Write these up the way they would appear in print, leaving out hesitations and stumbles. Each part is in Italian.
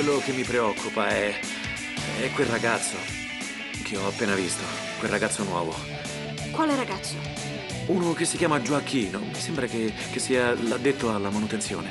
quello che mi preoccupa è quel ragazzo che ho appena visto, quel ragazzo nuovo. Quale ragazzo? Uno che si chiama Gioacchino, mi sembra che sia l'addetto alla manutenzione.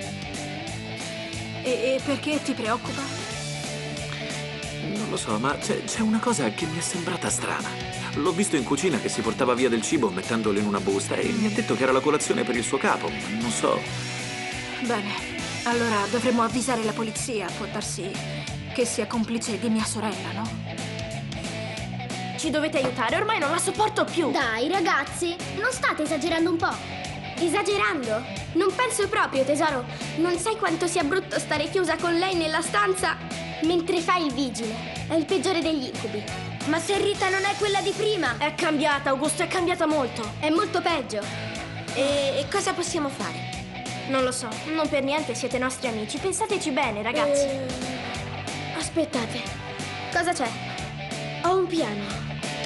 E perché ti preoccupa? Non lo so, ma c'è una cosa che mi è sembrata strana. L'ho visto in cucina che si portava via del cibo mettendolo in una busta e mi ha detto che era la colazione per il suo capo, ma non so. Bene, allora dovremmo avvisare la polizia. Può darsi che sia complice di mia sorella, no? Ci dovete aiutare, ormai non la sopporto più. Dai, ragazzi, non state esagerando un po'? Esagerando? Non penso proprio, tesoro. Non sai quanto sia brutto stare chiusa con lei nella stanza mentre fai il vigile. È il peggiore degli incubi. Ma se Rita non è quella di prima? È cambiata, Augusto, è cambiata molto. È molto peggio. E cosa possiamo fare? Non lo so, non per niente siete nostri amici. Pensateci bene, ragazzi. Aspettate. Cosa c'è? Ho un piano.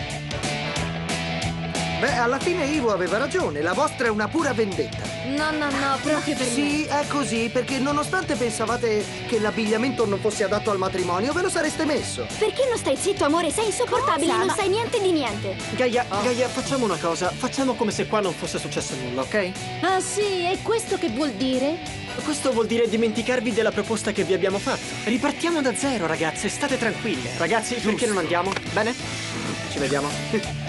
Beh, alla fine Ivo aveva ragione, la vostra è una pura vendetta. No, proprio per me. Sì, è così, perché nonostante pensavate che l'abbigliamento non fosse adatto al matrimonio, ve lo sareste messo. Perché non stai zitto, amore? Sei insopportabile, non sai niente di niente. Gaia, facciamo una cosa. Facciamo come se qua non fosse successo nulla, ok? Ah sì, e questo che vuol dire? Questo vuol dire dimenticarvi della proposta che vi abbiamo fatto. Ripartiamo da zero, ragazze, state tranquille. Ragazzi, perché non andiamo? Bene? Ci vediamo.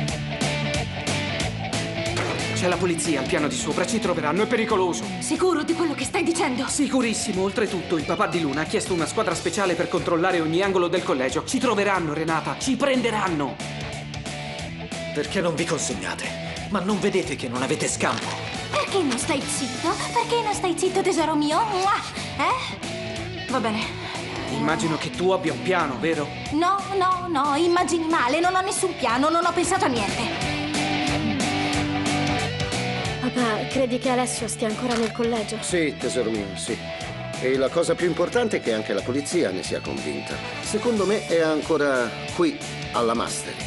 C'è la polizia al piano di sopra, ci troveranno, è pericoloso. Sicuro di quello che stai dicendo? Sicurissimo, oltretutto il papà di Luna ha chiesto una squadra speciale per controllare ogni angolo del collegio. Ci troveranno, Renata, ci prenderanno. Perché non vi consegnate? Ma non vedete che non avete scampo? Perché non stai zitto? Perché non stai zitto, tesoro mio? Va bene. Immagino che tu abbia un piano, vero? No, immagini male, non ho nessun piano, non ho pensato a niente. Papà, credi che Alessio stia ancora nel collegio? Sì, tesoro mio, sì. E la cosa più importante è che anche la polizia ne sia convinta. Secondo me è ancora qui, alla Mastery.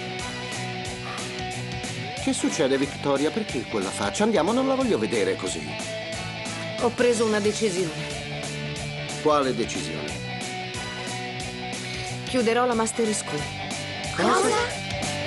Che succede, Victoria? Perché quella faccia? Andiamo, non la voglio vedere così. Ho preso una decisione. Quale decisione? Chiuderò la Mastery School. Cosa?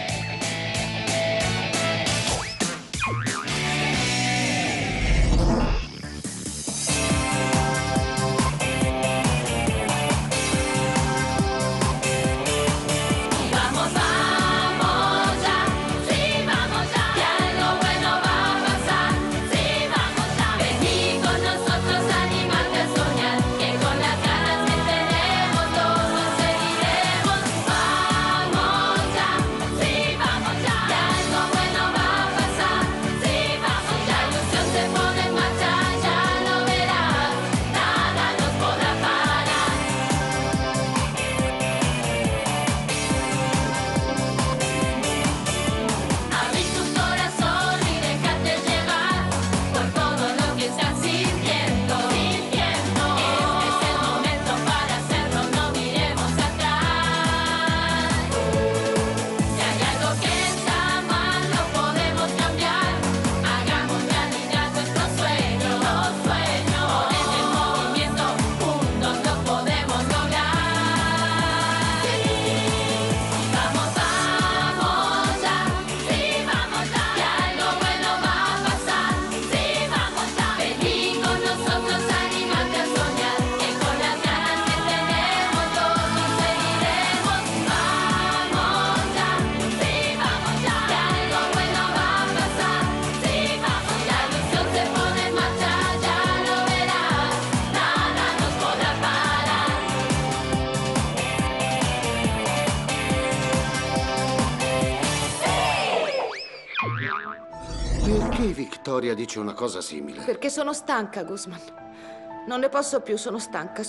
Perché Victoria dice una cosa simile? Perché sono stanca, Guzman. Non ne posso più, sono stanca.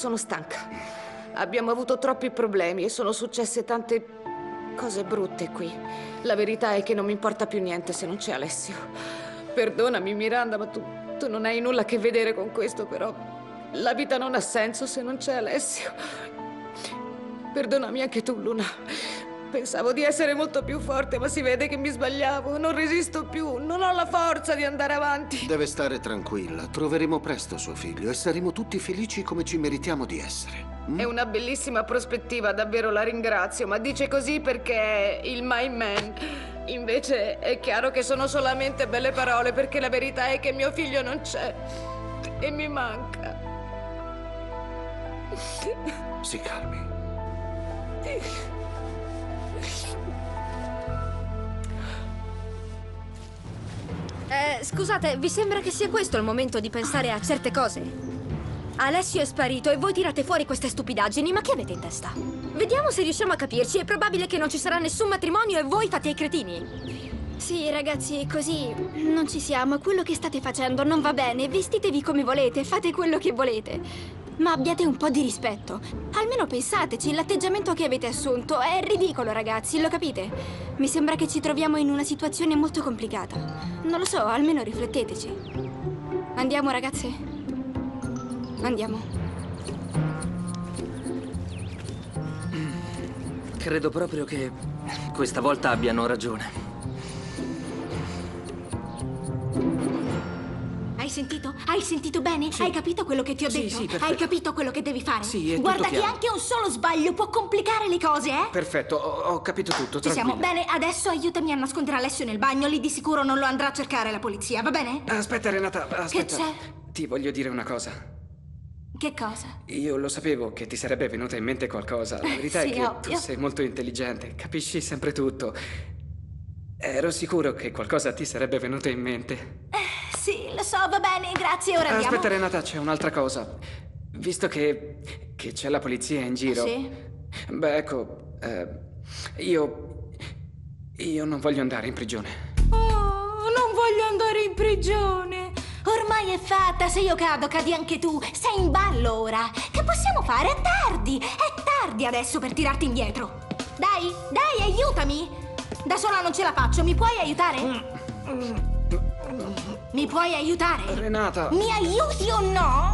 Abbiamo avuto troppi problemi e sono successe tante cose brutte qui. La verità è che non mi importa più niente se non c'è Alessio. Perdonami, Miranda, ma tu non hai nulla a che vedere con questo, però la vita non ha senso se non c'è Alessio. Perdonami anche tu, Luna. Pensavo di essere molto più forte, ma si vede che mi sbagliavo. Non resisto più, non ho la forza di andare avanti. Deve stare tranquilla. Troveremo presto suo figlio e saremo tutti felici come ci meritiamo di essere. È una bellissima prospettiva, davvero la ringrazio, ma dice così perché è il my man. Invece è chiaro che sono solamente belle parole, perché la verità è che mio figlio non c'è e mi manca. Si calmi. Scusate, vi sembra che sia questo il momento di pensare a certe cose? Alessio è sparito e voi tirate fuori queste stupidaggini, ma che avete in testa? Vediamo se riusciamo a capirci. È probabile che non ci sarà nessun matrimonio e voi fate i cretini. Sì, ragazzi, così non ci siamo. Quello che state facendo non va bene. Vestitevi come volete, fate quello che volete. Ma abbiate un po' di rispetto. Almeno pensateci, l'atteggiamento che avete assunto è ridicolo, ragazzi, lo capite? Mi sembra che ci troviamo in una situazione molto complicata. Non lo so, almeno rifletteteci. Andiamo, ragazze? Andiamo. Credo proprio che questa volta abbiano ragione. Hai sentito? Hai sentito bene? Sì. Hai capito quello che ti ho detto? Sì, perfetto. Hai capito quello che devi fare? Sì, è Guarda tutto che chiaro. anche un solo sbaglio può complicare le cose, eh? Perfetto, ho capito tutto, Ci siamo. tranquilla. Bene, adesso aiutami a nascondere Alessio nel bagno. Lì di sicuro non lo andrà a cercare la polizia, va bene? Aspetta, Renata, aspetta. Che c'è? Ti voglio dire una cosa. Che cosa? Io lo sapevo che ti sarebbe venuta in mente qualcosa. La verità Sì, è che ovvio. tu sei molto intelligente, capisci sempre tutto. Ero sicuro che qualcosa ti sarebbe venuto in mente. Sì, lo so, va bene, grazie, ora andiamo. Aspetta, Renata, c'è un'altra cosa. Visto che c'è la polizia in giro... Sì? Beh, ecco, io non voglio andare in prigione. Oh, non voglio andare in prigione. Ormai è fatta, se io cado, cadi anche tu. Sei in ballo ora. Che possiamo fare? È tardi adesso per tirarti indietro. Dai, aiutami. Da sola non ce la faccio, mi puoi aiutare? Mi puoi aiutare? Renata! Mi aiuti o no?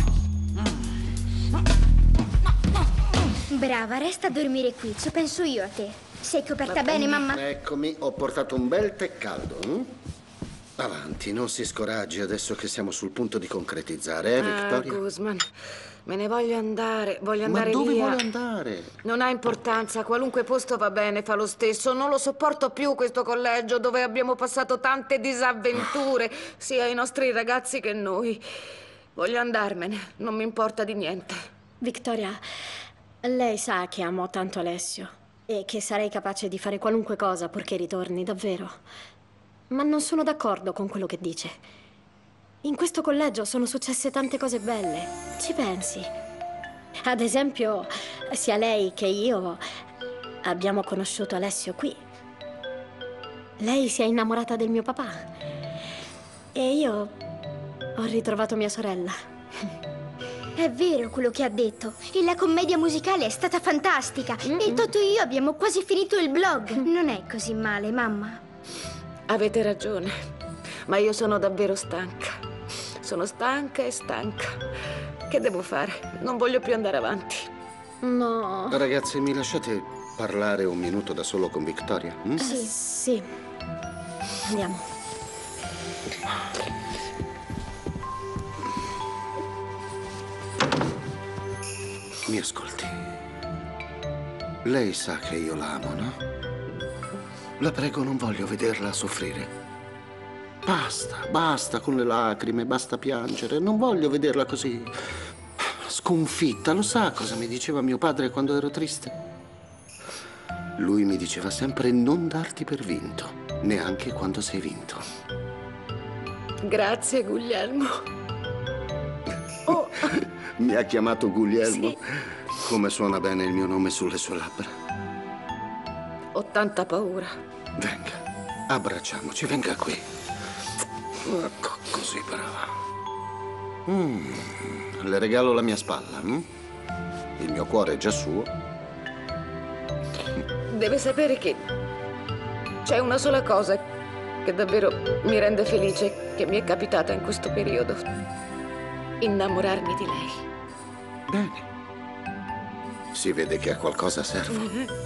Brava, resta a dormire qui, ci penso io a te. Sei coperta bene, mamma? Eccomi, ho portato un bel tè caldo. Avanti, non si scoraggi adesso che siamo sul punto di concretizzare, Victoria? Guzman, me ne voglio andare. Voglio andare Ma dove via. vuole andare? Non ha importanza, qualunque posto va bene, fa lo stesso. Non lo sopporto più questo collegio dove abbiamo passato tante disavventure, sia i nostri ragazzi che noi. Voglio andarmene, non mi importa di niente. Victoria, lei sa che amo tanto Alessio e che sarei capace di fare qualunque cosa purché ritorni, davvero. Ma non sono d'accordo con quello che dice. In questo collegio sono successe tante cose belle. Ci pensi? Ad esempio, sia lei che io abbiamo conosciuto Alessio qui. Lei si è innamorata del mio papà. E io ho ritrovato mia sorella. È vero quello che ha detto. E la commedia musicale è stata fantastica. E Toto e io abbiamo quasi finito il blog. Non è così male, mamma. Avete ragione, ma io sono davvero stanca. Sono stanca e stanca. Che devo fare? Non voglio più andare avanti. No. Ragazzi, mi lasciate parlare un minuto da solo con Victoria? Sì. Andiamo. Mi ascolti. Lei sa che io la amo, no? La prego, non voglio vederla soffrire. Basta con le lacrime, basta piangere. Non voglio vederla così sconfitta. Lo sa cosa mi diceva mio padre quando ero triste? Lui mi diceva sempre non darti per vinto, neanche quando sei vinto. Grazie, Guglielmo. Oh. Mi ha chiamato Guglielmo? Sì. Come suona bene il mio nome sulle sue labbra. Ho tanta paura. Venga, abbracciamoci, venga qui. Ecco, così brava. Le regalo la mia spalla. Il mio cuore è già suo. Deve sapere che c'è una sola cosa che davvero mi rende felice che mi è capitata in questo periodo. Innamorarmi di lei. Bene. Si vede che a qualcosa servo.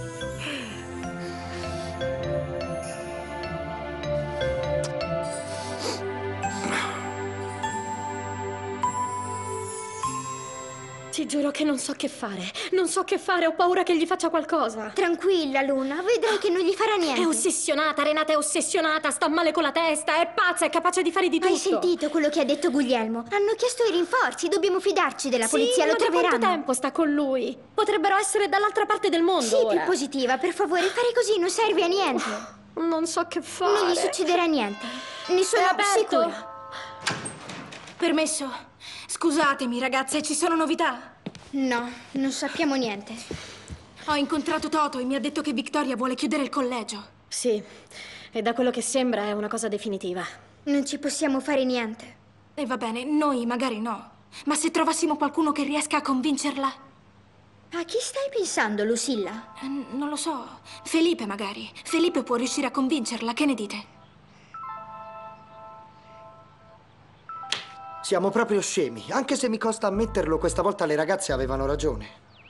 Ci Ti giuro che non so che fare. Non so che fare, ho paura che gli faccia qualcosa. Tranquilla, Luna, vedrai che non gli farà niente. È ossessionata, Renata è ossessionata, sta male con la testa, è pazza, è capace di fare di tutto. Hai sentito quello che ha detto Guglielmo? Hanno chiesto i rinforzi, dobbiamo fidarci della polizia, sì, lo troveranno. Ma da quanto tempo sta con lui? Potrebbero essere dall'altra parte del mondo. Sì, ora. più positiva, per favore, fare così non serve a niente. Non so che fare. Non gli succederà niente. Ne sono sicura. Permesso? Scusatemi, ragazze, ci sono novità? No, non sappiamo niente. Ho incontrato Toto e mi ha detto che Victoria vuole chiudere il collegio. Sì, e da quello che sembra è una cosa definitiva. Non ci possiamo fare niente. E va bene, noi magari no. Ma se trovassimo qualcuno che riesca a convincerla? A chi stai pensando, Lucilla? Non lo so. Felipe, magari. Felipe può riuscire a convincerla, che ne dite? Siamo proprio scemi. Anche se mi costa ammetterlo, questa volta le ragazze avevano ragione.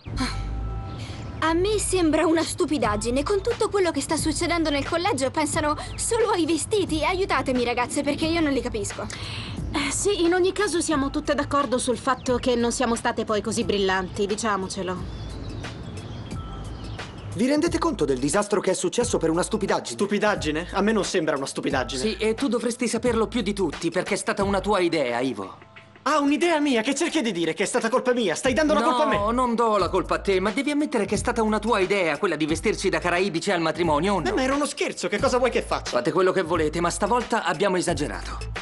A me sembra una stupidaggine. Con tutto quello che sta succedendo nel collegio pensano solo ai vestiti. Aiutatemi, ragazze, perché io non li capisco. Sì, in ogni caso siamo tutte d'accordo sul fatto che non siamo state poi così brillanti, diciamocelo. Vi rendete conto del disastro che è successo per una stupidaggine? Stupidaggine? A me non sembra una stupidaggine. Sì, e tu dovresti saperlo più di tutti, perché è stata una tua idea, Ivo. Ah, un'idea mia, che cerchi di dire? Che è stata colpa mia? Stai dando la colpa a me? No, non do la colpa a te, ma devi ammettere che è stata una tua idea, quella di vestirci da caraibici al matrimonio, o no? Ma era uno scherzo, che cosa vuoi che faccia? Fate quello che volete, ma stavolta abbiamo esagerato.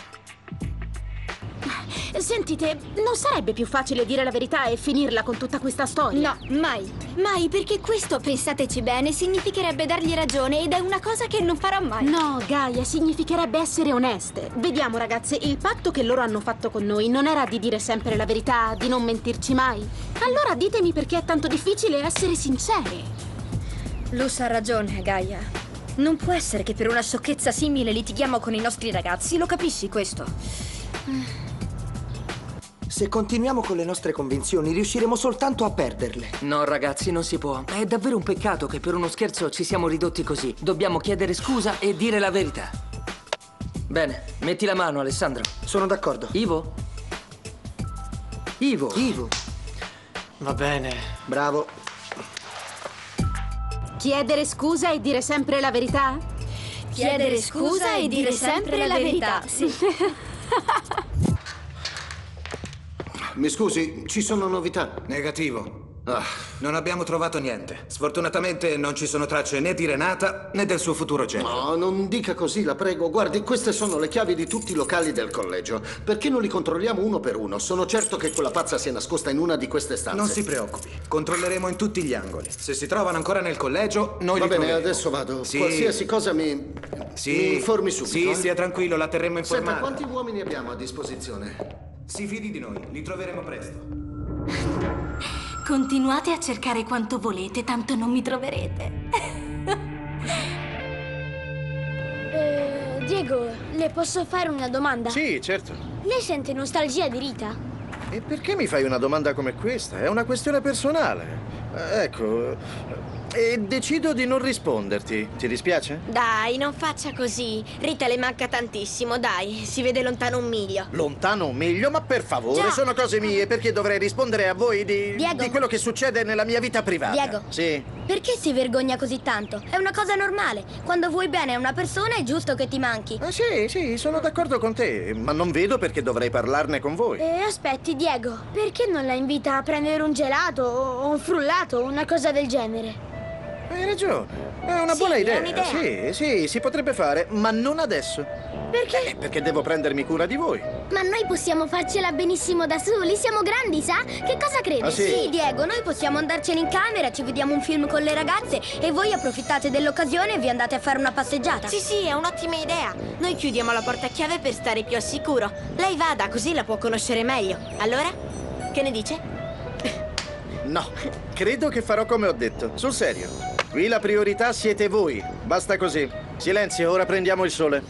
Sentite, non sarebbe più facile dire la verità e finirla con tutta questa storia? No, mai. Mai, perché questo, pensateci bene, significherebbe dargli ragione ed è una cosa che non farò mai. No, Gaia, significherebbe essere oneste. Vediamo, ragazze, il patto che loro hanno fatto con noi non era di dire sempre la verità, di non mentirci mai. Allora ditemi perché è tanto difficile essere sincere. Luz ha ragione, Gaia. Non può essere che per una sciocchezza simile litighiamo con i nostri ragazzi, lo capisci questo? Se continuiamo con le nostre convinzioni, riusciremo soltanto a perderle. No, ragazzi, non si può. È davvero un peccato che per uno scherzo ci siamo ridotti così. Dobbiamo chiedere scusa e dire la verità. Bene, metti la mano, Alessandro. Sono d'accordo. Ivo? Ivo. Ivo. Va bene. Bravo. Chiedere scusa e dire sempre la verità? Chiedere scusa e dire sempre la verità, sì. Mi scusi, ci sono novità? Negativo. Non abbiamo trovato niente. Sfortunatamente non ci sono tracce né di Renata né del suo futuro genero. No, non dica così, la prego. Guardi, queste sono le chiavi di tutti i locali del collegio. Perché non li controlliamo uno per uno? Sono certo che quella pazza sia nascosta in una di queste stanze. Non si preoccupi. Controlleremo in tutti gli angoli. Se si trovano ancora nel collegio, noi li Va bene, troveremo. adesso vado. Sì. Qualsiasi cosa mi informi subito. Sì, eh? stia tranquillo, la terremo informata. Senta, quanti uomini abbiamo a disposizione? Si fidi di noi, li troveremo presto. Continuate a cercare quanto volete, tanto non mi troverete. Diego, le posso fare una domanda? Sì, certo. Lei sente nostalgia di Rita? E perché mi fai una domanda come questa? È una questione personale. Ecco, e decido di non risponderti. Ti dispiace? Dai, non faccia così. Rita le manca tantissimo, dai. Si vede lontano un miglio. Lontano un miglio? Ma per favore, Già. sono cose mie. Perché dovrei rispondere a voi Diego. di quello che succede nella mia vita privata? Diego. Sì. Perché si vergogna così tanto? È una cosa normale. Quando vuoi bene a una persona è giusto che ti manchi. Sì, sono d'accordo con te. Ma non vedo perché dovrei parlarne con voi. Aspetti, Diego. Perché non la invita a prendere un gelato o un frullato, una cosa del genere? Hai ragione. È una buona idea. È un'idea. Sì, si potrebbe fare, ma non adesso. Perché? Perché devo prendermi cura di voi. Ma noi possiamo farcela benissimo da soli, siamo grandi, sa? Che cosa credi? Ah, sì? Diego, noi possiamo andarcene in camera, ci vediamo un film con le ragazze e voi approfittate dell'occasione e vi andate a fare una passeggiata. Sì, è un'ottima idea. Noi chiudiamo la porta a chiave per stare più al sicuro. Lei vada, così la può conoscere meglio. Allora? Che ne dice? No, credo che farò come ho detto. Sul serio. Qui la priorità siete voi. Basta così. Silenzio, ora prendiamo il sole.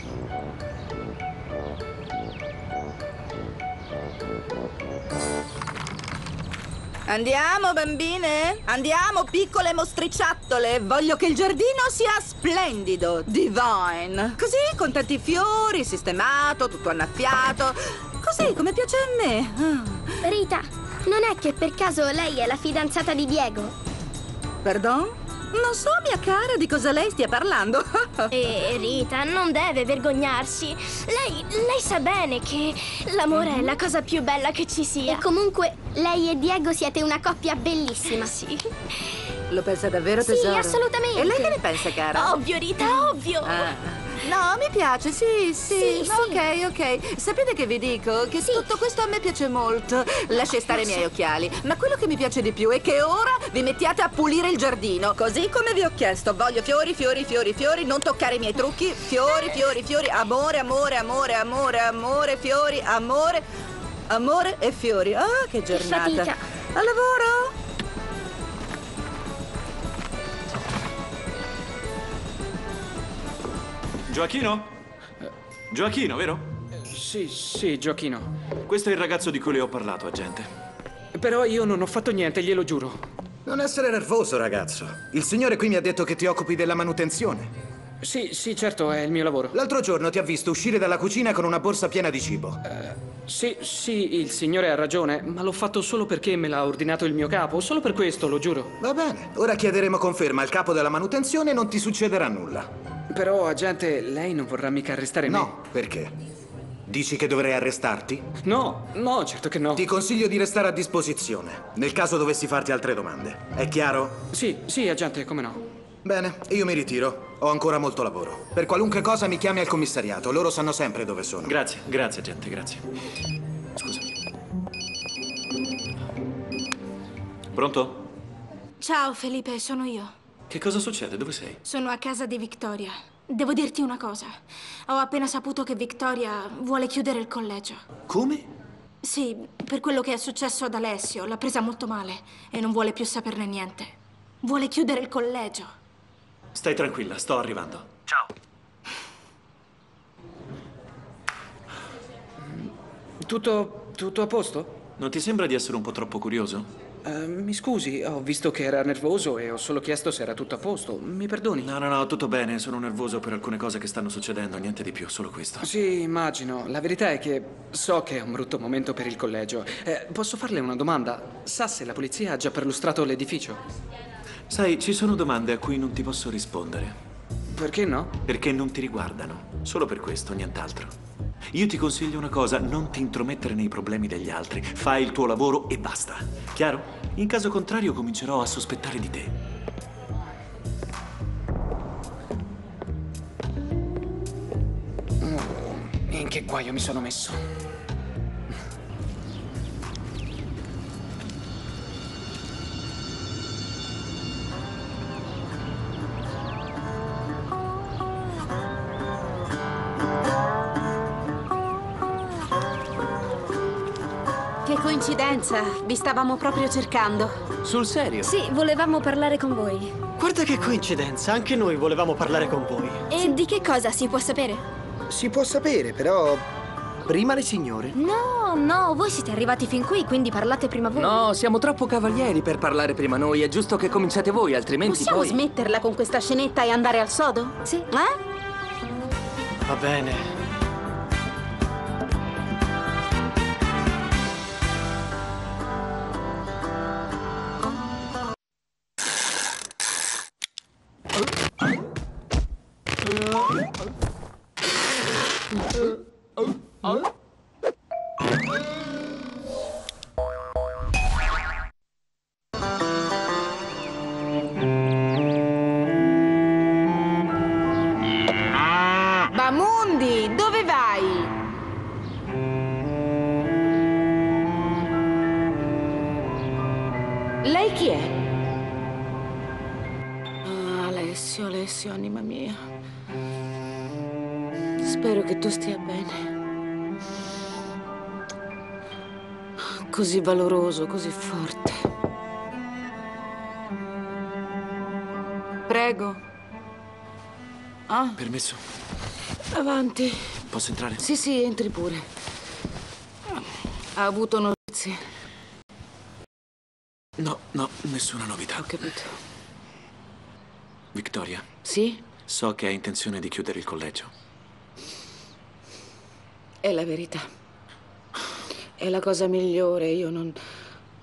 Andiamo, bambine? Andiamo, piccole mostriciattole. Voglio che il giardino sia splendido, divine. Così, con tanti fiori, sistemato, tutto annaffiato. Così, come piace a me. Rita, Non è che per caso lei è la fidanzata di Diego? Pardon? Non so, mia cara, di cosa lei stia parlando. E Rita, non deve vergognarsi. Lei sa bene che l'amore è la cosa più bella che ci sia. E comunque, lei e Diego siete una coppia bellissima. Sì. Lo pensa davvero, tesoro? Sì, assolutamente. E lei che ne pensa, cara? Ovvio, Rita, ovvio. No, mi piace, sì. Sì. Ok. Sapete che vi dico? Che tutto questo a me piace molto. Lasci stare i miei occhiali. Ma quello che mi piace di più è che ora vi mettiate a pulire il giardino. Così come vi ho chiesto. Voglio fiori. Non toccare i miei trucchi. Fiori. Amore, fiori, amore e fiori. Ah, che giornata. Che fatica. Al lavoro? Gioachino? Gioachino, vero? Sì, Gioachino. Questo è il ragazzo di cui le ho parlato, agente. Però io non ho fatto niente, glielo giuro. Non essere nervoso, ragazzo. Il signore qui mi ha detto che ti occupi della manutenzione. Sì, certo, è il mio lavoro. L'altro giorno ti ha visto uscire dalla cucina con una borsa piena di cibo. Sì, il signore ha ragione, ma l'ho fatto solo perché me l'ha ordinato il mio capo. Solo per questo, lo giuro. Va bene. Ora chiederemo conferma al capo della manutenzione e non ti succederà nulla. Però, agente, lei non vorrà mica arrestare me? No, perché? Dici che dovrei arrestarti? No, certo che no. Ti consiglio di restare a disposizione, nel caso dovessi farti altre domande. È chiaro? Sì, agente, come no. Bene, io mi ritiro. Ho ancora molto lavoro. Per qualunque cosa mi chiami al commissariato. Loro sanno sempre dove sono. Grazie, agente, grazie. Scusami. Pronto? Ciao, Felipe, sono io. Che cosa succede? Dove sei? Sono a casa di Victoria. Devo dirti una cosa. Ho appena saputo che Victoria vuole chiudere il collegio. Come? Sì, per quello che è successo ad Alessio. L'ha presa molto male e non vuole più saperne niente. Vuole chiudere il collegio. Stai tranquilla, sto arrivando. Ciao. Tutto a posto? Non ti sembra di essere un po' troppo curioso? Mi scusi, ho visto che era nervoso e ho solo chiesto se era tutto a posto. Mi perdoni? No, tutto bene. Sono nervoso per alcune cose che stanno succedendo, niente di più, solo questo. Sì, immagino. La verità è che so che è un brutto momento per il collegio. Posso farle una domanda? Sa se la polizia ha già perlustrato l'edificio? Sai, ci sono domande a cui non ti posso rispondere. Perché no? Perché non ti riguardano. Solo per questo, nient'altro. Io ti consiglio una cosa, non ti intromettere nei problemi degli altri. Fai il tuo lavoro e basta. Chiaro? In caso contrario comincerò a sospettare di te. In che guaio mi sono messo? Che coincidenza, vi stavamo proprio cercando. Sul serio? Sì, volevamo parlare con voi. Guarda che coincidenza, anche noi volevamo parlare con voi. E di che cosa si può sapere? Si può sapere, però prima le signore. No, voi siete arrivati fin qui, quindi parlate prima voi. No, siamo troppo cavalieri per parlare prima noi. È giusto che cominciate voi, altrimenti Possiamo poi... smetterla con questa scenetta e andare al sodo? Sì. Va bene. Bamundi, dove vai? Lei chi è? Ah, Alessio, anima mia. Spero che tu stia bene. Così valoroso, così forte. Prego. Ah? Permesso? Avanti. Posso entrare? Sì, entri pure. Ha avuto notizie? No, nessuna novità. Ho capito. Victoria? Sì? So che hai intenzione di chiudere il collegio. È la verità. È la cosa migliore. Io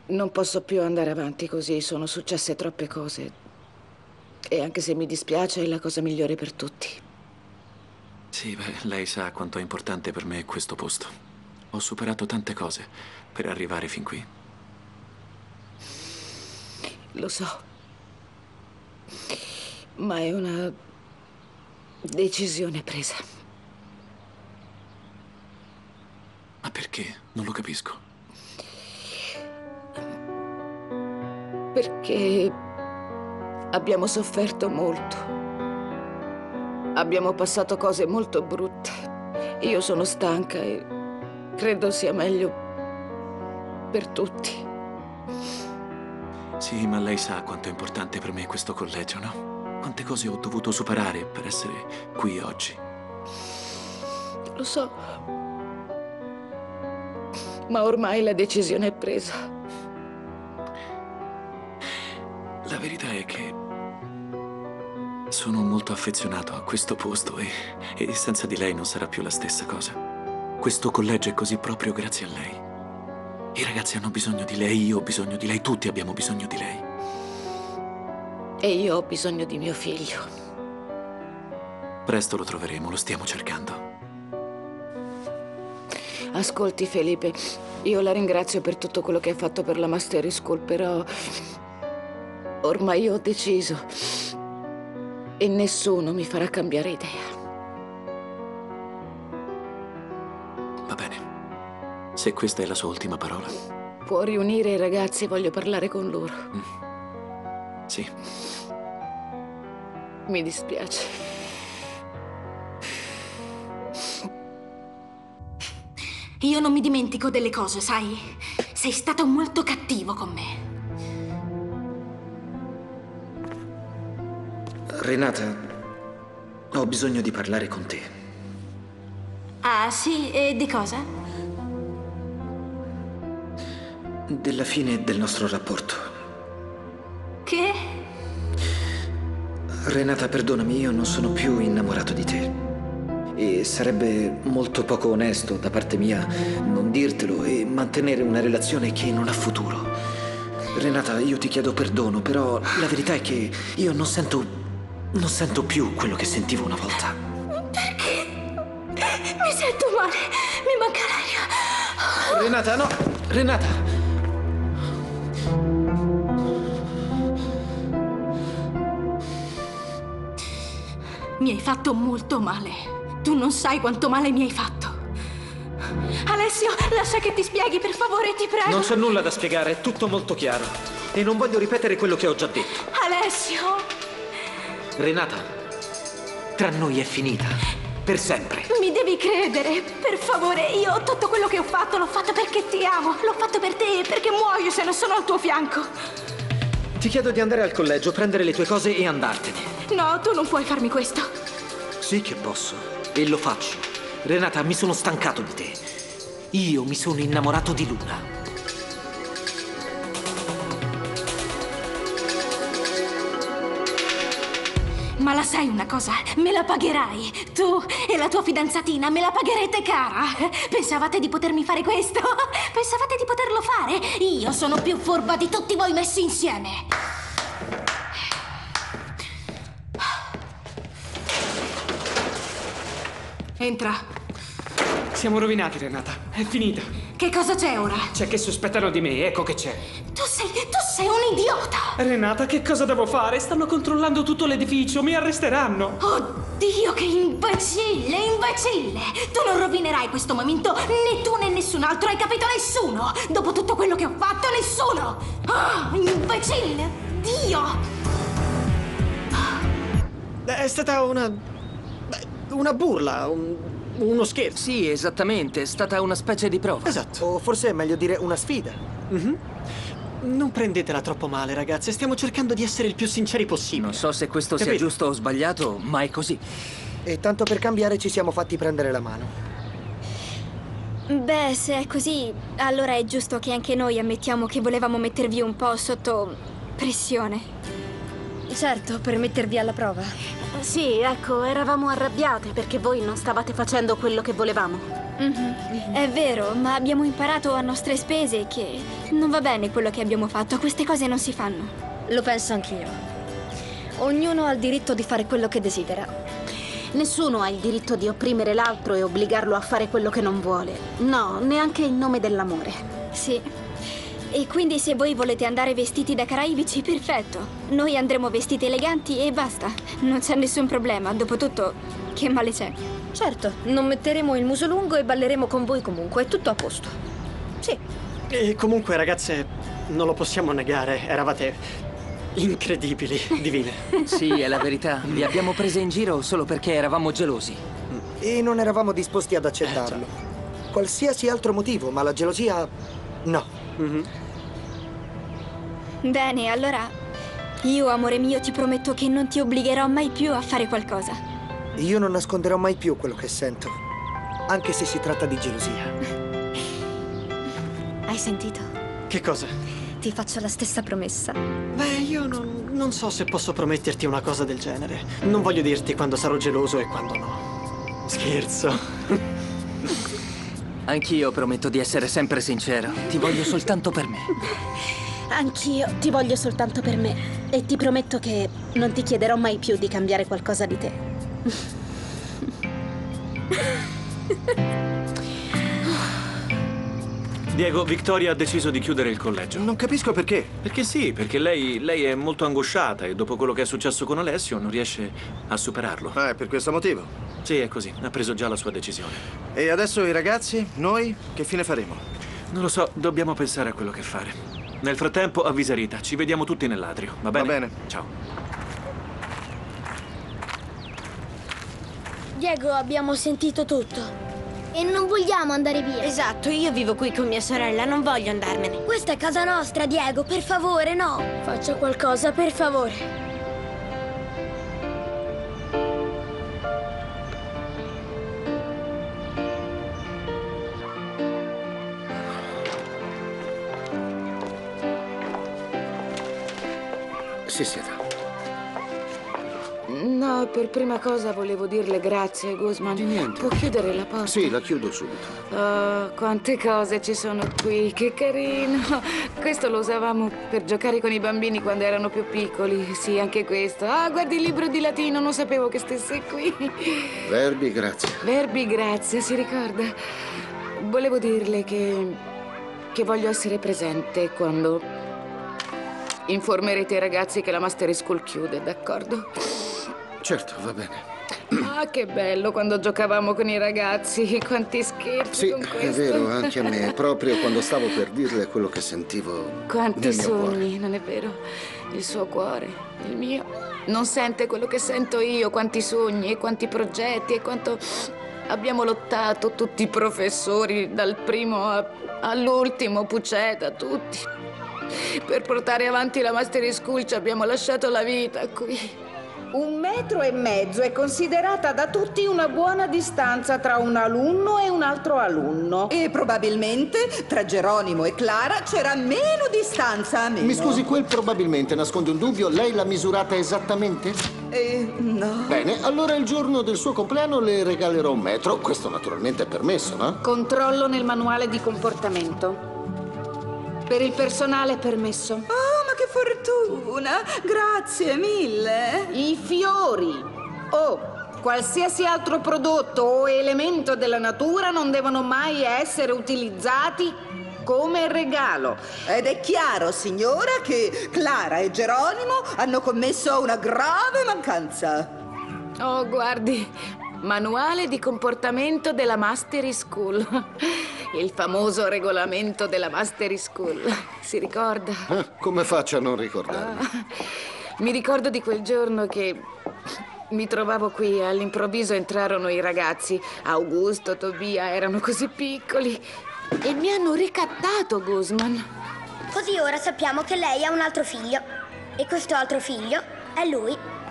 Non posso più andare avanti così, sono successe troppe cose. E anche se mi dispiace, è la cosa migliore per tutti. Sì, beh, lei sa quanto è importante per me questo posto. Ho superato tante cose per arrivare fin qui. Lo so. Ma è una decisione presa. Ma perché? Non lo capisco. Perché abbiamo sofferto molto. Abbiamo passato cose molto brutte. Io sono stanca e credo sia meglio per tutti. Sì, ma lei sa quanto è importante per me questo collegio, no? Quante cose ho dovuto superare per essere qui oggi. Lo so. Ma ormai la decisione è presa. La verità è che sono molto affezionato a questo posto e senza di lei non sarà più la stessa cosa. Questo collegio è così proprio grazie a lei. I ragazzi hanno bisogno di lei, io ho bisogno di lei, tutti abbiamo bisogno di lei. E io ho bisogno di mio figlio. Presto lo troveremo, lo stiamo cercando. Ascolti, Felipe, io la ringrazio per tutto quello che ha fatto per la Mastery School, però ormai ho deciso e nessuno mi farà cambiare idea. Va bene. Se questa è la sua ultima parola. Può riunire i ragazzi, voglio parlare con loro. Sì. Mi dispiace. Io non mi dimentico delle cose, sai? Sei stato molto cattivo con me. Renata, ho bisogno di parlare con te. Ah, sì? E di cosa? Della fine del nostro rapporto. Che? Renata, perdonami, io non sono più innamorato di te. E sarebbe molto poco onesto da parte mia non dirtelo e mantenere una relazione che non ha futuro. Renata, io ti chiedo perdono, però la verità è che io non sento più quello che sentivo una volta. Perché? Mi sento male, mi manca l'aria. Renata, no! Renata! Mi hai fatto molto male. Tu non sai quanto male mi hai fatto. Alessio, lascia che ti spieghi, per favore, ti prego. Non c'è nulla da spiegare, è tutto molto chiaro. E non voglio ripetere quello che ho già detto. Alessio! Renata, tra noi è finita. Per sempre. Mi devi credere, per favore. Io tutto quello che ho fatto l'ho fatto perché ti amo. L'ho fatto per te, perché muoio se non sono al tuo fianco. Ti chiedo di andare al collegio, prendere le tue cose e andartene. No, tu non puoi farmi questo. Sì che posso. E lo faccio. Renata, mi sono stancato di te. Io mi sono innamorato di Luna. Ma la sai una cosa? Me la pagherai. Tu e la tua fidanzatina me la pagherete cara. Pensavate di potermi fare questo? Pensavate di poterlo fare? Io sono più furba di tutti voi messi insieme. Entra. Siamo rovinati, Renata. È finita. Che cosa c'è ora? C'è che sospettano di me, ecco che c'è. Tu sei un idiota! Renata, che cosa devo fare? Stanno controllando tutto l'edificio, mi arresteranno. Oddio, che imbecille, imbecille! Tu non rovinerai questo momento, né tu né nessun altro, hai capito? Nessuno! Dopo tutto quello che ho fatto, nessuno! Ah, imbecille! Dio! È stata una burla, uno scherzo. Sì, esattamente, è stata una specie di prova. Esatto. O forse è meglio dire una sfida. Non prendetela troppo male, ragazze. Stiamo cercando di essere il più sinceri possibile. Non so se questo sia Capito? giusto o sbagliato, ma è così. E tanto per cambiare ci siamo fatti prendere la mano. Beh, se è così, allora è giusto che anche noi ammettiamo che volevamo mettervi un po' sotto pressione. Certo, per mettervi alla prova. Sì, ecco, eravamo arrabbiate perché voi non stavate facendo quello che volevamo. È vero, ma abbiamo imparato a nostre spese che non va bene quello che abbiamo fatto. Queste cose non si fanno. Lo penso anch'io. Ognuno ha il diritto di fare quello che desidera. Nessuno ha il diritto di opprimere l'altro e obbligarlo a fare quello che non vuole. No, neanche in nome dell'amore. Sì. E quindi se voi volete andare vestiti da caraibici, perfetto. Noi andremo vestiti eleganti e basta. Non c'è nessun problema. Dopotutto, che male c'è? Certo, non metteremo il muso lungo e balleremo con voi comunque. È tutto a posto. Sì. E comunque, ragazze, non lo possiamo negare. Eravate incredibili, divine. Sì, è la verità. Vi abbiamo prese in giro solo perché eravamo gelosi. E non eravamo disposti ad accettarlo. Qualsiasi altro motivo, ma la gelosia... no. Bene, allora io, amore mio, ti prometto che non ti obbligherò mai più a fare qualcosa. Io non nasconderò mai più quello che sento, anche se si tratta di gelosia. Hai sentito? Che cosa? Ti faccio la stessa promessa. Beh, io non so se posso prometterti una cosa del genere. Non voglio dirti quando sarò geloso e quando no. Scherzo. Anch'io prometto di essere sempre sincero. Ti voglio soltanto per me. Anch'io ti voglio soltanto per me. E ti prometto che non ti chiederò mai più di cambiare qualcosa di te. Diego, Victoria ha deciso di chiudere il collegio. Non capisco perché. Perché sì, perché lei è molto angosciata e dopo quello che è successo con Alessio non riesce a superarlo. Ah, è per questo motivo? Sì, è così. Ha preso già la sua decisione. E adesso i ragazzi, noi, che fine faremo? Non lo so, dobbiamo pensare a quello che fare. Nel frattempo avvisa Rita, ci vediamo tutti nell'atrio, va bene? Va bene. Ciao. Diego, abbiamo sentito tutto. E non vogliamo andare via. Esatto, io vivo qui con mia sorella, non voglio andarmene. Questa è casa nostra, Diego, per favore, no. Faccia qualcosa, per favore. Si sieda. No, per prima cosa volevo dirle grazie, Guzman. Di niente. Può chiudere la porta? Sì, la chiudo subito. Oh, quante cose ci sono qui, che carino. Questo lo usavamo per giocare con i bambini quando erano più piccoli. Sì, anche questo. Ah, guardi il libro di latino, non sapevo che stesse qui. Verbi, grazie. Verbi, grazie, si ricorda. Volevo dirle che voglio essere presente quando informerete i ragazzi che la Master School chiude, d'accordo? Certo, va bene. Ah, che bello quando giocavamo con i ragazzi, quanti scherzi Sì, con è questo. vero, anche a me, proprio quando stavo per dirle quello che sentivo Quanti nel mio cuore. sogni, non è vero? Il suo cuore, il mio. Non sente quello che sento io, quanti sogni e quanti progetti e quanto abbiamo lottato, tutti i professori, dal primo all'ultimo, Puceta, tutti. Per portare avanti la Master School ci abbiamo lasciato la vita qui. 1,5 metri è considerata da tutti una buona distanza tra un alunno e un altro alunno. E probabilmente tra Geronimo e Clara c'era meno distanza a meno. Mi scusi, quel probabilmente nasconde un dubbio. Lei l'ha misurata esattamente? No. Bene, allora il giorno del suo compleanno le regalerò 1 metro. Questo naturalmente è permesso, no? Controllo nel manuale di comportamento. Per il personale è permesso. Oh, ma che fortuna! Grazie mille! I fiori o qualsiasi altro prodotto o elemento della natura non devono mai essere utilizzati come regalo. Ed è chiaro, signora, che Clara e Geronimo hanno commesso una grave mancanza. Oh, guardi, manuale di comportamento della Master School. Il famoso regolamento della Master School. Si ricorda? Come faccio a non ricordarmi? Mi ricordo di quel giorno che mi trovavo qui. All'improvviso entrarono i ragazzi. Augusto, Tobia, erano così piccoli. E mi hanno ricattato, Guzman. Così ora sappiamo che lei ha un altro figlio. E questo altro figlio è lui.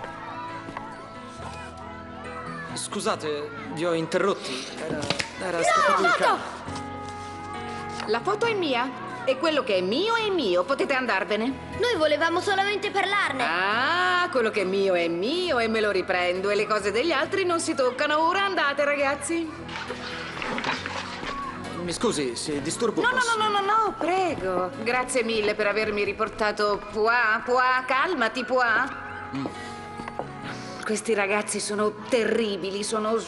Scusate, vi ho interrotti. Era No, stato foto! La foto è mia. E quello che è mio, potete andarvene. Noi volevamo solamente parlarne. Ah, quello che è mio e me lo riprendo. E le cose degli altri non si toccano. Ora andate, ragazzi. Mi scusi, se disturbo No, posso... no, prego. Grazie mille per avermi riportato Pois, calmati, Pois. Questi ragazzi sono terribili, sono...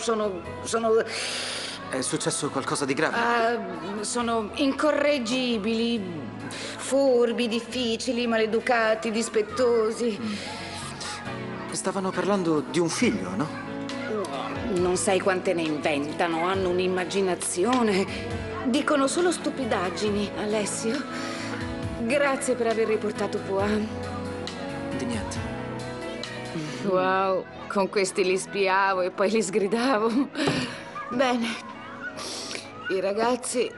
È successo qualcosa di grave? Sono incorreggibili, furbi, difficili, maleducati, dispettosi. Stavano parlando di un figlio, no? Non sai quante ne inventano, hanno un'immaginazione. Dicono solo stupidaggini, Alessio. Grazie per aver riportato Pois. Di niente. Wow, con questi li spiavo e poi li sgridavo. Bene. I ragazzi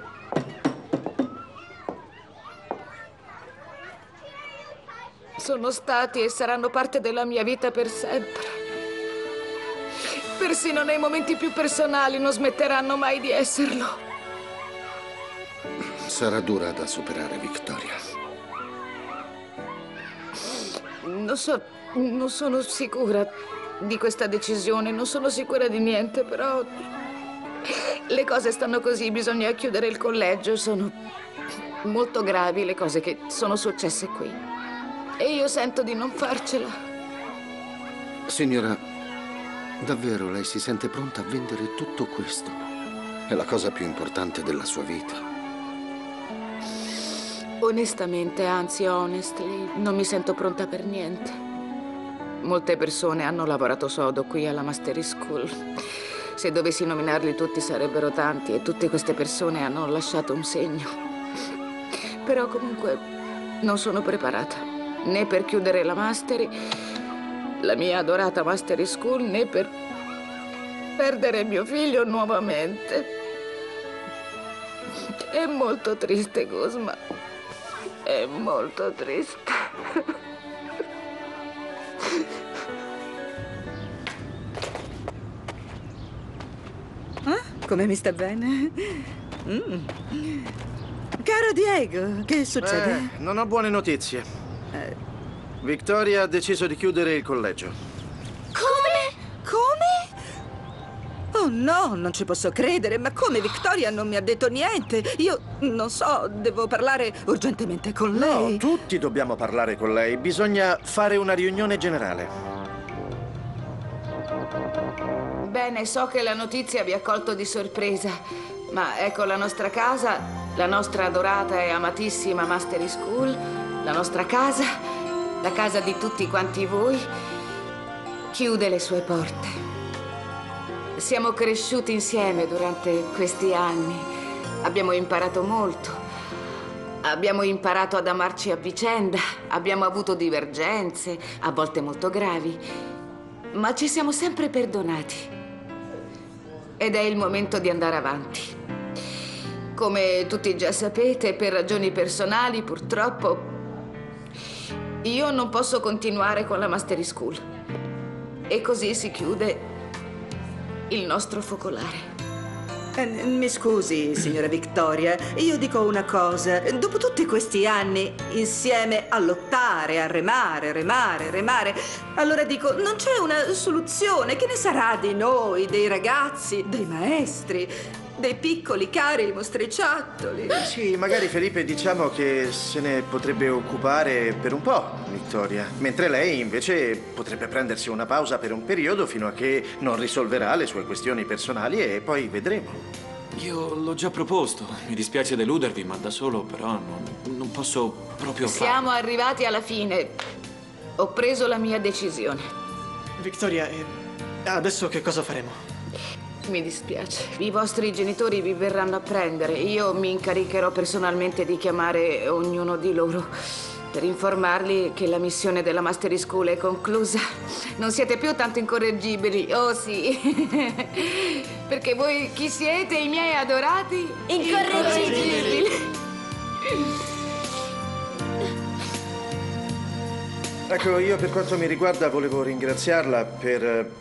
sono stati e saranno parte della mia vita per sempre. Persino nei momenti più personali non smetteranno mai di esserlo. Sarà dura da superare, Victoria. Non sono sicura di questa decisione, non sono sicura di niente, però le cose stanno così, bisogna chiudere il collegio, sono molto gravi le cose che sono successe qui. E io sento di non farcela. Signora, davvero lei si sente pronta a vendere tutto questo? È la cosa più importante della sua vita. Onestamente, anzi, honestly, non mi sento pronta per niente. Molte persone hanno lavorato sodo qui alla Mastery School. Se dovessi nominarli tutti sarebbero tanti e tutte queste persone hanno lasciato un segno. Però comunque non sono preparata né per chiudere la Mastery, la mia adorata Mastery School, né per perdere mio figlio nuovamente. È molto triste, Guzman. È molto triste. Come mi sta bene? Caro Diego, che succede? Non ho buone notizie. Victoria ha deciso di chiudere il collegio. Come? Oh no, non ci posso credere. Ma come? Victoria non mi ha detto niente. Io non so, devo parlare urgentemente con lei. No, tutti dobbiamo parlare con lei. Bisogna fare una riunione generale. Bene, so che la notizia vi ha colto di sorpresa, ma ecco la nostra casa, la nostra adorata e amatissima Mastery School, la nostra casa, la casa di tutti quanti voi, chiude le sue porte. Siamo cresciuti insieme durante questi anni, abbiamo imparato molto, abbiamo imparato ad amarci a vicenda, abbiamo avuto divergenze, a volte molto gravi, ma ci siamo sempre perdonati. Ed è il momento di andare avanti. Come tutti già sapete, per ragioni personali, purtroppo, io non posso continuare con la Mastery School. E così si chiude il nostro focolare. Mi scusi, signora Victoria, io dico una cosa. Dopo tutti questi anni insieme a lottare, a remare, allora dico, non c'è una soluzione. Che ne sarà di noi, dei ragazzi, dei maestri, dei piccoli cari mostriciattoli? Sì, magari Felipe diciamo che se ne potrebbe occupare per un po', Victoria. Mentre lei invece potrebbe prendersi una pausa per un periodo fino a che non risolverà le sue questioni personali e poi vedremo. Io l'ho già proposto. Mi dispiace deludervi, ma da solo però non posso proprio farlo. Siamo arrivati alla fine. Ho preso la mia decisione. Victoria, adesso che cosa faremo? Mi dispiace. I vostri genitori vi verranno a prendere. Io mi incaricherò personalmente di chiamare ognuno di loro per informarli che la missione della Mastery School è conclusa. Non siete più tanto incorreggibili. Oh sì. Perché voi chi siete, i miei adorati? Incorreggibili. Ecco, io per quanto mi riguarda volevo ringraziarla per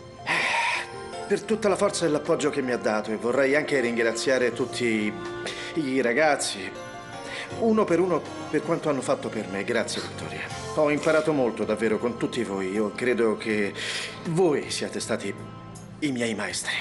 tutta la forza e l'appoggio che mi ha dato e vorrei anche ringraziare tutti i ragazzi, uno per quanto hanno fatto per me. Grazie, Victoria. Ho imparato molto davvero con tutti voi. Io credo che voi siate stati i miei maestri.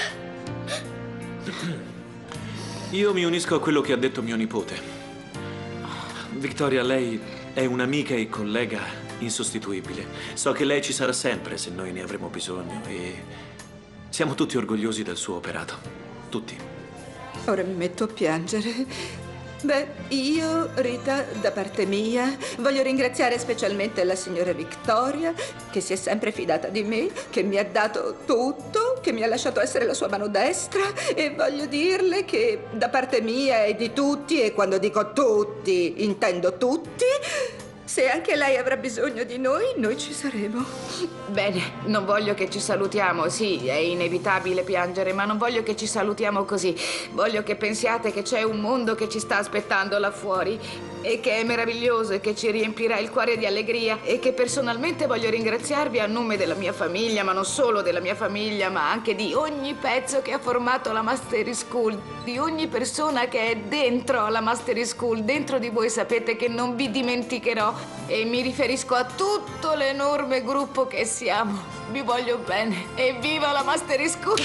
Io mi unisco a quello che ha detto mio nipote. Victoria, lei è un'amica e collega insostituibile. So che lei ci sarà sempre se noi ne avremo bisogno e siamo tutti orgogliosi del suo operato. Tutti. Ora mi metto a piangere. Beh, io, Rita, da parte mia, voglio ringraziare specialmente la signora Victoria, che si è sempre fidata di me, che mi ha dato tutto, che mi ha lasciato essere la sua mano destra, e voglio dirle che da parte mia e di tutti, e quando dico tutti, intendo tutti, se anche lei avrà bisogno di noi ci saremo. Bene, non voglio che ci salutiamo. Sì, è inevitabile piangere, ma non voglio che ci salutiamo così. Voglio che pensiate che c'è un mondo che ci sta aspettando là fuori e che è meraviglioso e che ci riempirà il cuore di allegria e che personalmente voglio ringraziarvi a nome della mia famiglia, ma non solo della mia famiglia, ma anche di ogni pezzo che ha formato la Mastery School, di ogni persona che è dentro la Mastery School. Dentro di voi sapete che non vi dimenticherò. E mi riferisco a tutto l'enorme gruppo che siamo. Vi voglio bene. E viva la Mastery School!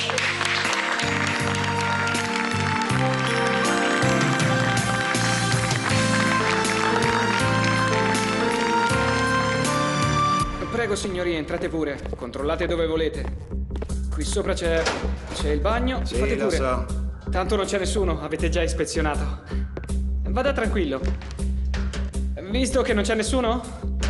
Prego, signori, entrate pure. Controllate dove volete. Qui sopra c'è il bagno. Sì, Fate lo pure. so. Tanto non c'è nessuno, avete già ispezionato. Vada tranquillo. Visto che non c'è nessuno?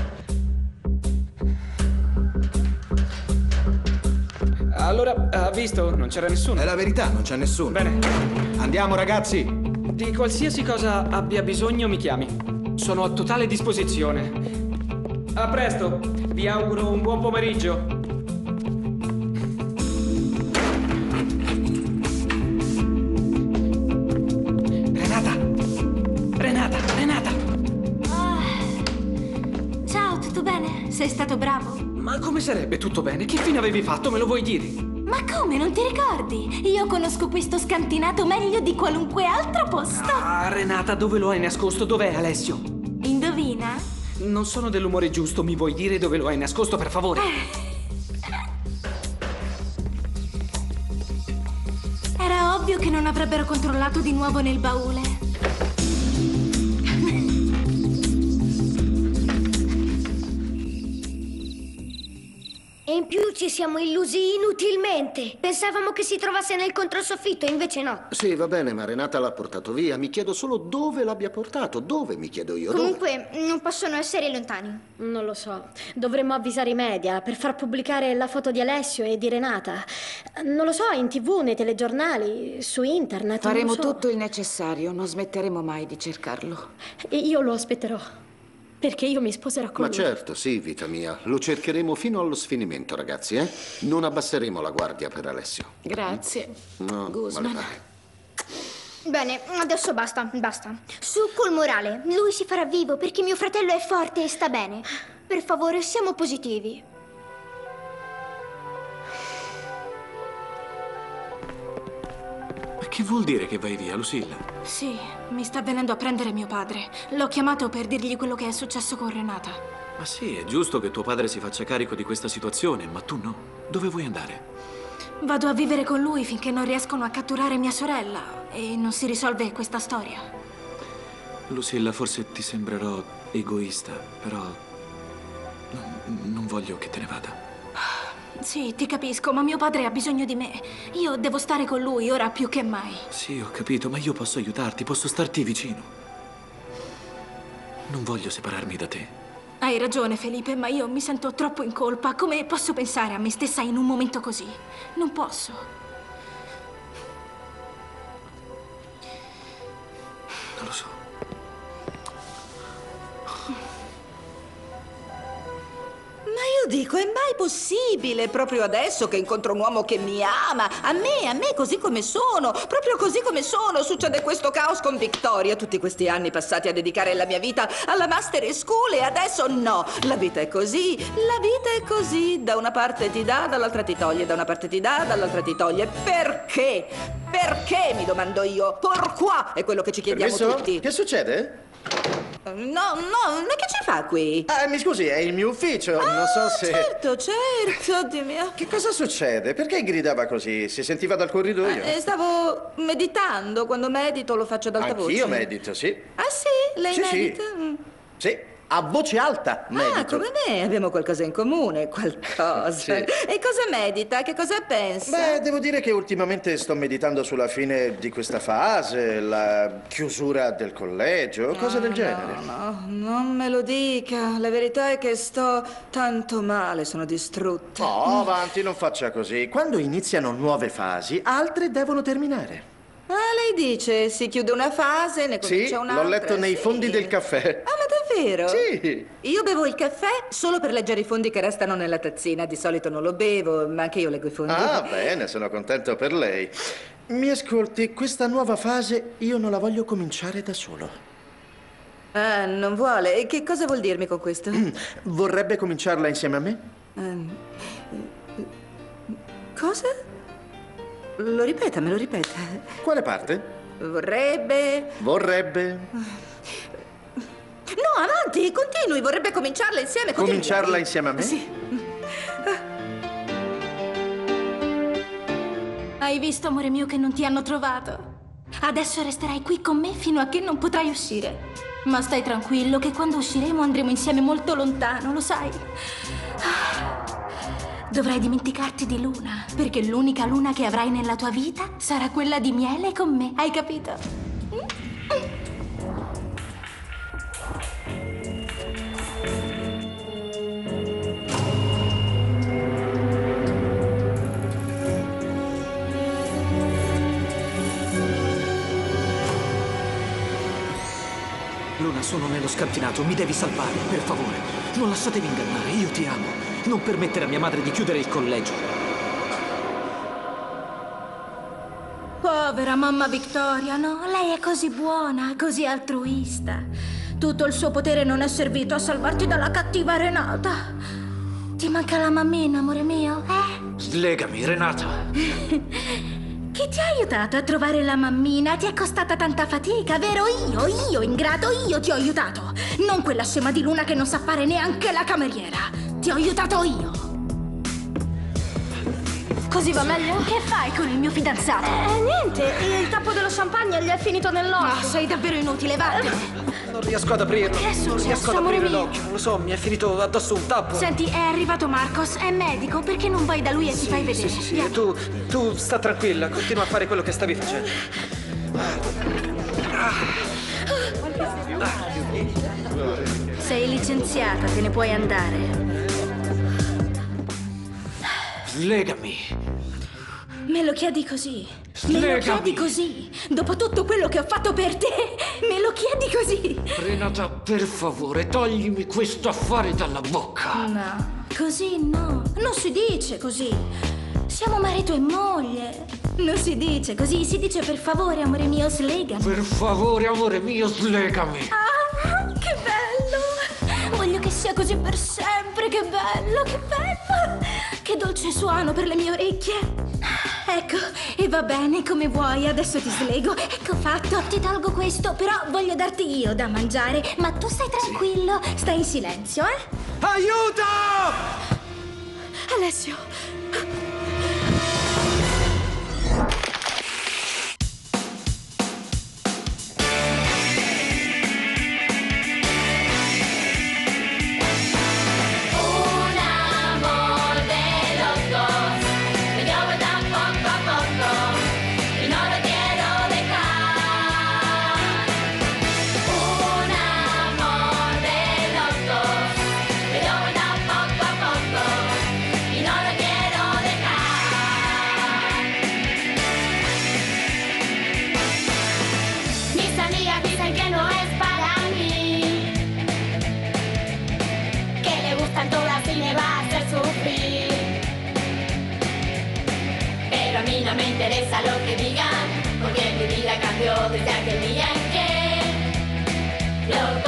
Allora, ha visto? Non c'era nessuno. È la verità, non c'è nessuno. Bene. Andiamo, ragazzi. Di qualsiasi cosa abbia bisogno, mi chiami. Sono a totale disposizione. A presto. Vi auguro un buon pomeriggio. Renata! Ciao, tutto bene? Sei stato bravo? Ma come sarebbe tutto bene? Che fine avevi fatto? Me lo vuoi dire? Ma come, non ti ricordi? Io conosco questo scantinato meglio di qualunque altro posto. Ah, Renata, dove lo hai nascosto? Dov'è Alessio? Indovina? Non sono dell'umore giusto, mi vuoi dire dove lo hai nascosto, per favore? Era ovvio che non avrebbero controllato di nuovo nel baule. E in più ci siamo illusi inutilmente. Pensavamo che si trovasse nel controsoffitto, invece no. Sì, va bene, ma Renata l'ha portato via. Mi chiedo solo dove l'abbia portato. Dove, mi chiedo io? Dove? Comunque, non possono essere lontani. Non lo so. Dovremmo avvisare i media per far pubblicare la foto di Alessio e di Renata. Non lo so, in TV, nei telegiornali, su internet. Faremo non lo so. tutto il necessario, non smetteremo mai di cercarlo. E io lo aspetterò. Perché io mi sposerò con Ma lui. certo, sì, vita mia. Lo cercheremo fino allo sfinimento, ragazzi, eh? Non abbasseremo la guardia per Alessio. Grazie. No, Guzman. male fare. Bene, adesso basta. Su col morale. Lui si farà vivo perché mio fratello è forte e sta bene. Per favore, siamo positivi. Ma che vuol dire che vai via, Lucilla? Sì, mi sta venendo a prendere mio padre. L'ho chiamato per dirgli quello che è successo con Renata. Ma sì, è giusto che tuo padre si faccia carico di questa situazione, ma tu no. Dove vuoi andare? Vado a vivere con lui finché non riescono a catturare mia sorella e non si risolve questa storia. Lucilla, forse ti sembrerò egoista, però non voglio che te ne vada. Sì, ti capisco, ma mio padre ha bisogno di me. Io devo stare con lui, ora più che mai. Sì, ho capito, ma io posso aiutarti, posso starti vicino. Non voglio separarmi da te. Hai ragione, Felipe, ma io mi sento troppo in colpa. Come posso pensare a me stessa in un momento così? Non posso. Non lo so. Ma io dico, è mai possibile? Proprio adesso che incontro un uomo che mi ama, a me così come sono, proprio così come sono, succede questo caos con Victoria. Tutti questi anni passati a dedicare la mia vita alla master school e adesso no. La vita è così, da una parte ti dà, dall'altra ti toglie, da una parte ti dà, dall'altra ti toglie. Perché? Perché, mi domando io? Pourquoi? È quello che ci chiediamo tutti. Che succede? No, che ci fa qui? Mi scusi, è il mio ufficio, non so se... Certo, Dio mio. Che cosa succede? Perché gridava così? Si sentiva dal corridoio? Stavo meditando, quando medito lo faccio ad alta voce. Anch'io medito, sì. Ah sì? Lei Sì, sì. medita? Sì, a voce alta medito. Come me, abbiamo qualcosa in comune, qualcosa. Sì. E cosa medita? Che cosa pensa? Beh, devo dire che ultimamente sto meditando sulla fine di questa fase, la chiusura del collegio, cose del genere. No, non me lo dica. La verità è che sto tanto male, sono distrutta. No, avanti, non faccia così. Quando iniziano nuove fasi, altre devono terminare. Ah, lei dice, si chiude una fase, ne Sì, comincia un'altra. l'ho letto nei fondi del caffè. Ah, ma davvero? Sì. Io bevo il caffè solo per leggere i fondi che restano nella tazzina. Di solito non lo bevo, ma anche io leggo i fondi. Ah, bene, sono contento per lei. Mi ascolti, questa nuova fase io non la voglio cominciare da solo. Ah, non vuole? E che cosa vuol dirmi con questo? Vorrebbe cominciarla insieme a me? Cosa? Lo ripeta, me lo ripeta. Quale parte? Vorrebbe... Vorrebbe... No, avanti, continui, vorrebbe cominciarla insieme. Cominciarla insieme a me? Sì. Hai visto, amore mio, che non ti hanno trovato? Adesso resterai qui con me fino a che non potrai uscire. Ma stai tranquillo che quando usciremo andremo insieme molto lontano, lo sai? Dovrai dimenticarti di Luna, perché l'unica luna che avrai nella tua vita sarà quella di miele con me, hai capito? Luna, sono nello scantinato, mi devi salvare, per favore. Non lasciatevi ingannare, io ti amo. Non permettere a mia madre di chiudere il collegio. Povera mamma Victoria, no? Lei è così buona, così altruista. Tutto il suo potere non è servito a salvarti dalla cattiva Renata. Ti manca la mammina, amore mio, eh? Slegami, Renata. Chi ti ha aiutato a trovare la mammina? Ti è costata tanta fatica, vero? Io, ingrato, io ti ho aiutato. Non quella scema di Luna che non sa fare neanche la cameriera. Ti ho aiutato io. Così va meglio? Che fai con il mio fidanzato? Niente, il tappo dello champagne gli è finito nell'occhio. Sei davvero inutile, vattene. Non riesco ad aprirlo. Che è successo, Non riesco ad amore aprire mio? l'occhio. Non lo so, mi è finito addosso un tappo. Senti, è arrivato Marcos, è medico. Perché non vai da lui e ti fai vedere? Sì. E tu sta tranquilla, continua a fare quello che stavi facendo. Sei licenziata, te ne puoi andare. Slegami. Me lo chiedi così? Me lo chiedi così? Dopo tutto quello che ho fatto per te, me lo chiedi così? Renata, per favore, toglimi questo affare dalla bocca. No, così no. Non si dice così. Siamo marito e moglie. Non si dice così, si dice per favore, amore mio, slegami. Per favore, amore mio, slegami. Ah, che bello! Voglio che sia così per sempre, che bello, che bello! Che dolce suono per le mie orecchie. Ecco, e va bene, come vuoi, adesso ti slego. Ecco fatto, ti tolgo questo, però voglio darti io da mangiare. Ma tu stai tranquillo, stai in silenzio, eh? Aiuto! Alessio! In order no me interesa lo que digan, porque mi vida cambió desde aquel día en que lo